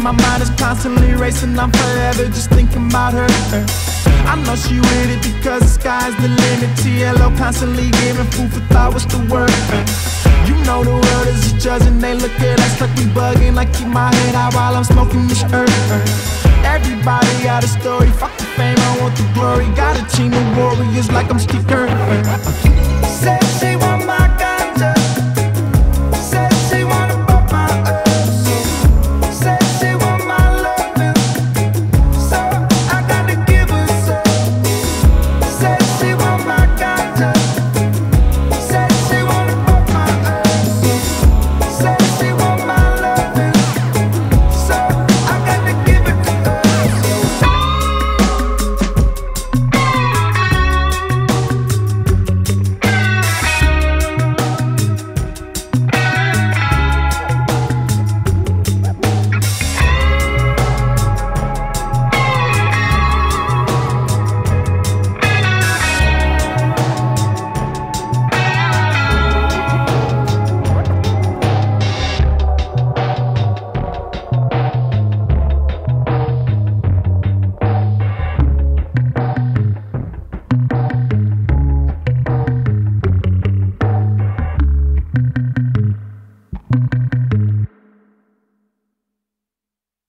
my mind is constantly racing, I'm forever just thinking about her. I know she with it because the sky's the limit. TLO constantly giving food for thought, what's the word? You know the world is a judge and they look at us like we bugging. I keep my head out while I'm smoking this herb. Everybody got a story, fuck the fame, I want the glory. Got a team of warriors like I'm Steve Kerr.